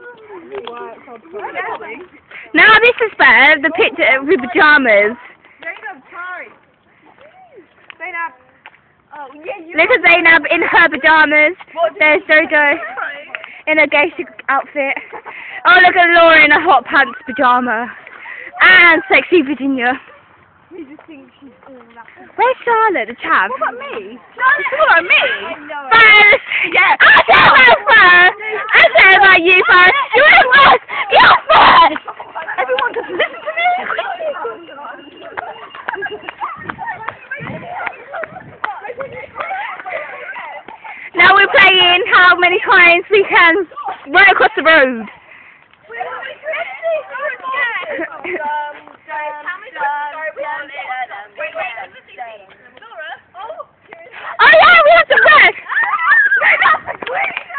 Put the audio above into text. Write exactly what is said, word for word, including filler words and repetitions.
Now this is better, the picture with pyjamas. Look at Zainab in her pyjamas. There's Jojo in a geisha outfit. Oh, look at Laura in a hot pants pyjama. And sexy Virginia. Where's Charlotte, the chav? What about me? No, what about me? First! Yeah. I said about first! I said about you first! You went first! You're first! Everyone just listen to me! Now we're playing how many times we can run across the road. Oh yeah, we have to run!